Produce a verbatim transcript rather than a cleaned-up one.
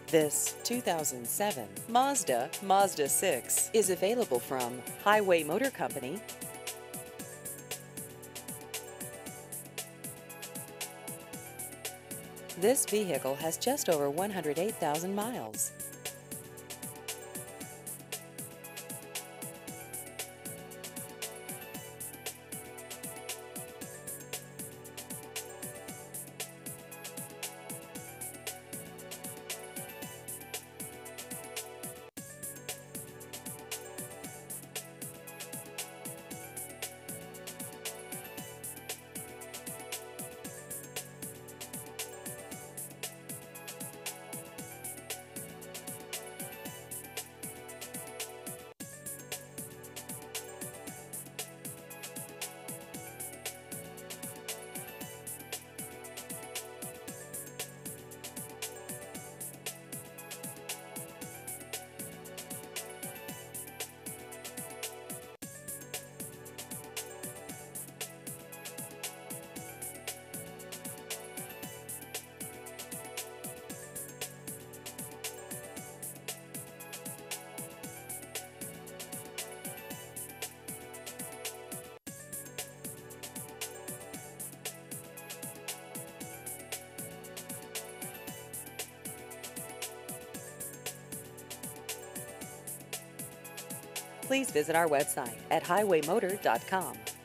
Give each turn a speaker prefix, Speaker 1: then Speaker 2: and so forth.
Speaker 1: This two thousand seven Mazda Mazda six is available from Highway Motor Company. This vehicle has just over one hundred eight thousand miles. Please visit our website at highway motor dot com.